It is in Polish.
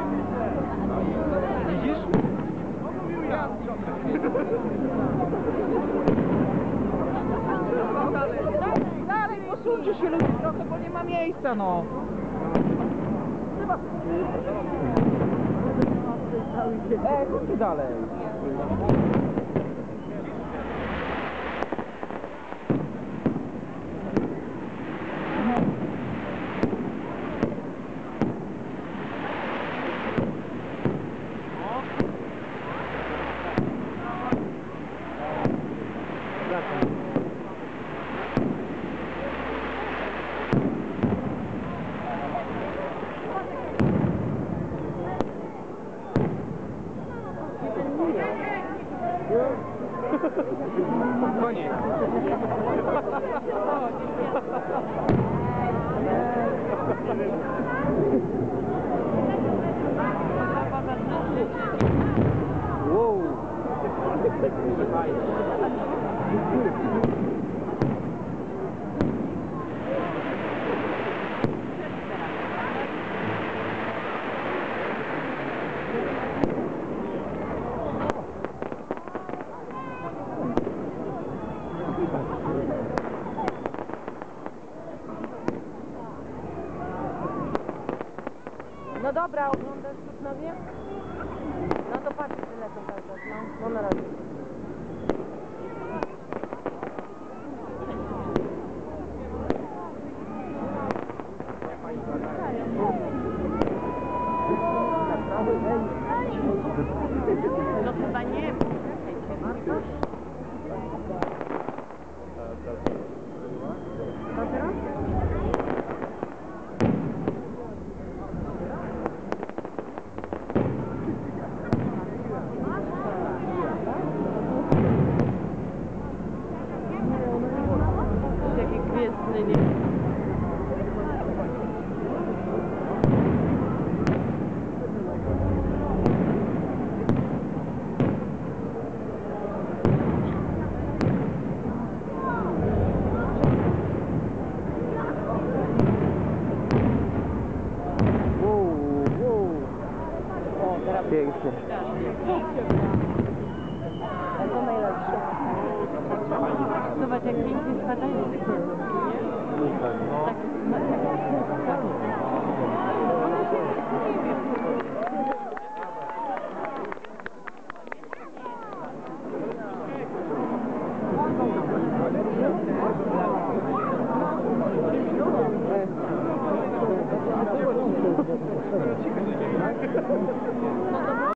Widzisz? Dalej, posuńcie się ludzie trochę, bo nie ma miejsca, no. Chodźcie dalej. Koniec. Wow. No dobra, oglądasz Sosnowiec? No to patrz, tyle to cały czas, no na razie. No chyba nie, co teraz? Taki gwiezdny, nie? Pięknie. To najlepsze. Zobacz, jak pięknie spadają te kwiatki, nie? Tak.